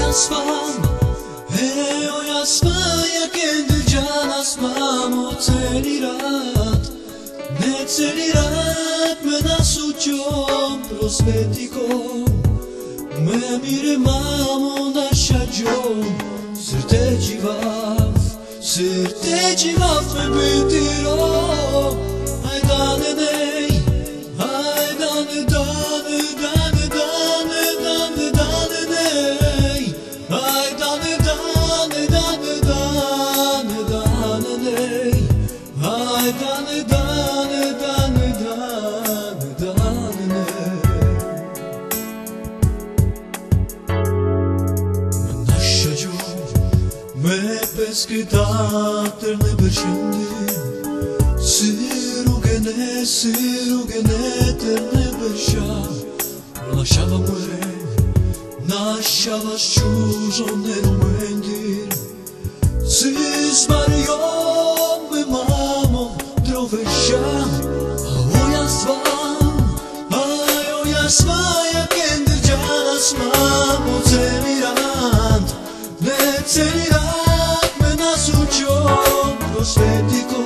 asmam, o jasmaja këndër gjan asmam. O celirat, ne celirat me nasu qom prospetikom. Me mire mamo nasha gjom, sërte gjivaf me bëtiro. Hajdane nej, hajdane dane, dane, dane, dane, dane nej. Hajdane dane, dane, dane, dane nej. Hajdane dane, dane, dane, dane nej. Me nasha gjom, me peskëtatër në përshëndim. Si rrugën e të në bërsha. Nasciava muore, nasciava sciuso nel mendir. Si sbagliò me mamo drovescia. Aoja svaja këndër gjan asmam. O celirat, ne celirat me nasu qom prospetikom.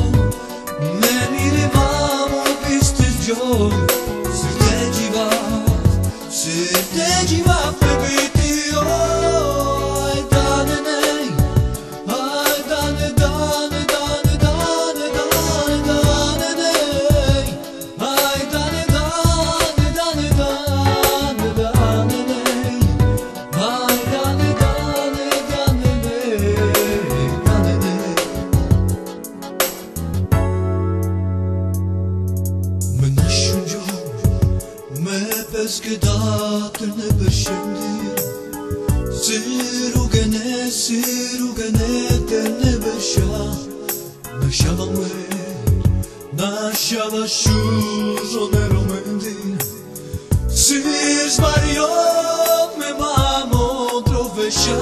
Sërte gjivaf me bëtiro. Hajdane nej, hajdane dane, dane, dane, dane, dane nej. Hajdane dane, dane, dane, dane nej. Hajdane dane, dane nej, dane nej. Me nashun gjom, me peskëtatër në përshëndir. Si rrugën e të në bërsha. Nasciava muore, nasciava sciuso nel mendir. Si sbagliò me mamo drovescia.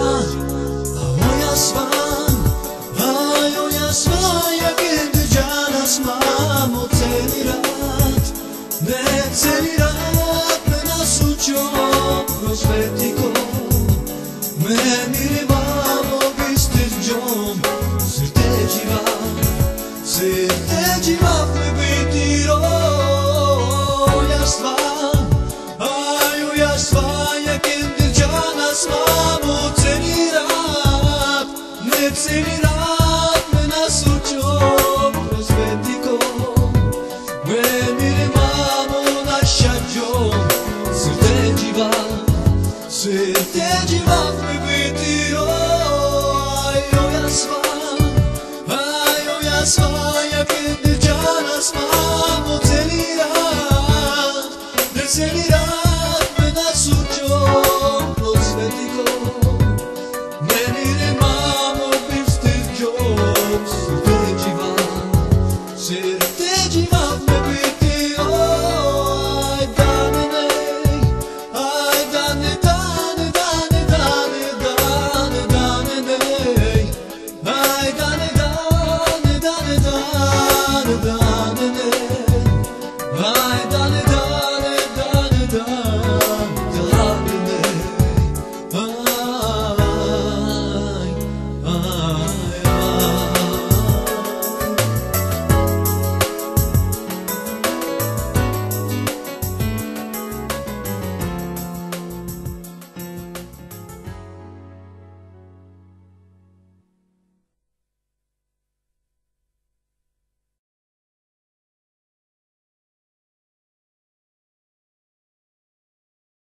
Aoja svaja këndër gjan asmam. O celirat, ne celirat me nasu qom prospetikom. Me mire mamo bistër gjom. Sërte gjivaf me bëtiro. Aoja svaja këndër gjan asmam. O celirat, ne celirat me nasu qom prospetikom. Me mire mamo nasha gjom. Sërte gjivaf me bëtiro. Aoja svaja këndër gjan asmam. O celirat, ne celirat